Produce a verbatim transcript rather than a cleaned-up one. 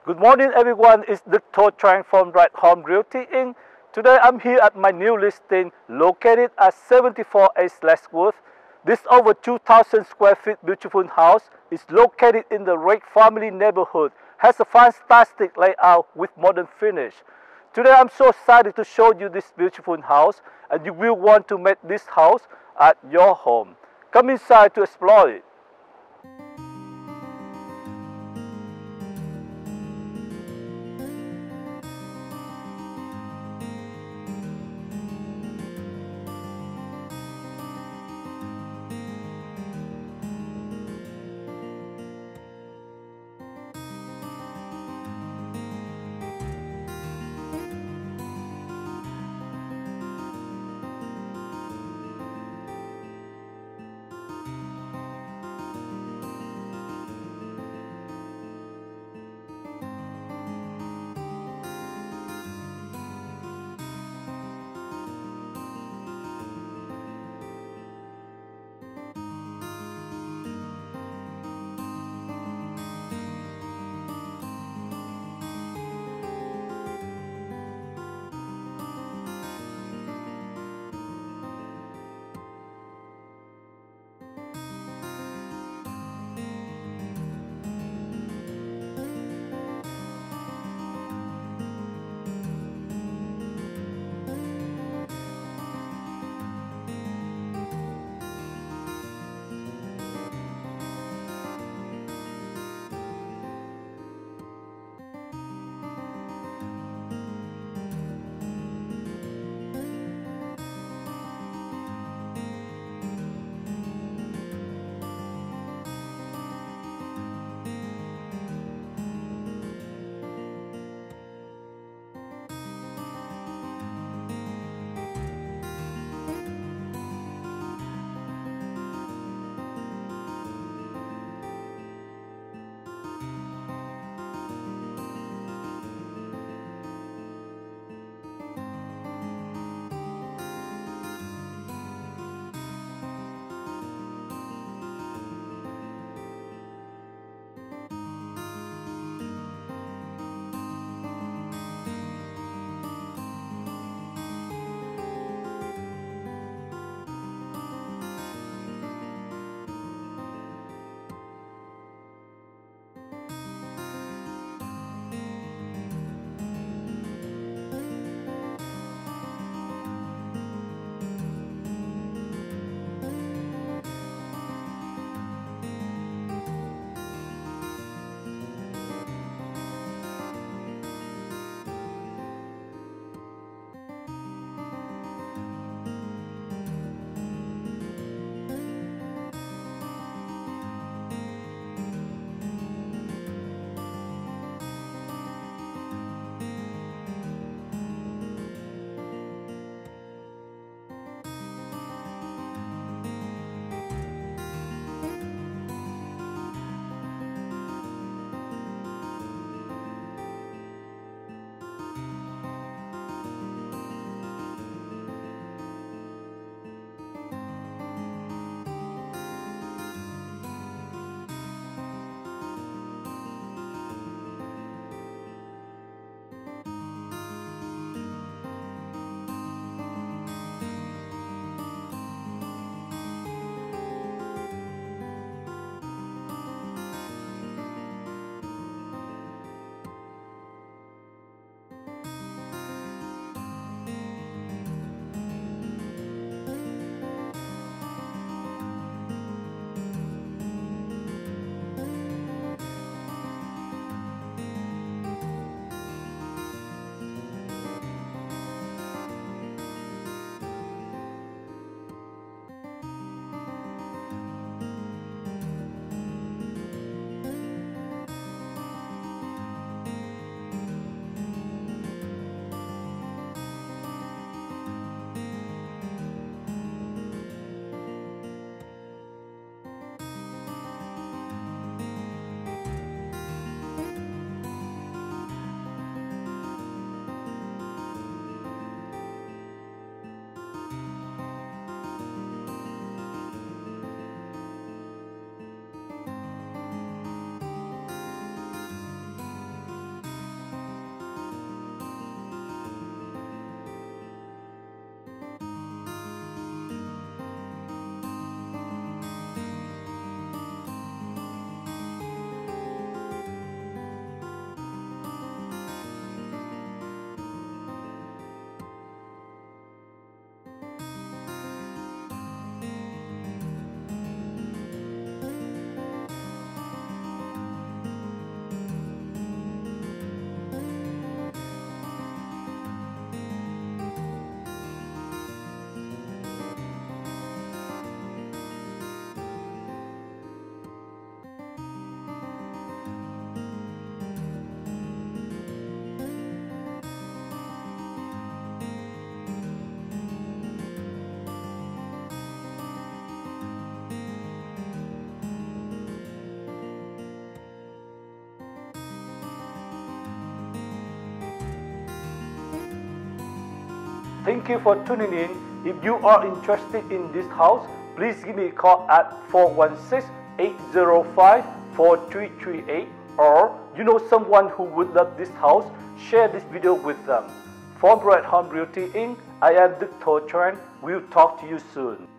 Good morning everyone, it's Doctor Trang from Right Home Realty Incorporated. Today I'm here at my new listing located at seventy-four Aylesworth. This over two thousand square feet beautiful house is located in the Red family neighborhood, has a fantastic layout with modern finish. Today I'm so excited to show you this beautiful house, and you will want to make this house at your home. Come inside to explore it. Thank you for tuning in. If you are interested in this house, please give me a call at four one six, eight zero five, four three three eight, or you know someone who would love this house, share this video with them. From Bright Home Realty Incorporated, I am Doctor Tran. We'll talk to you soon.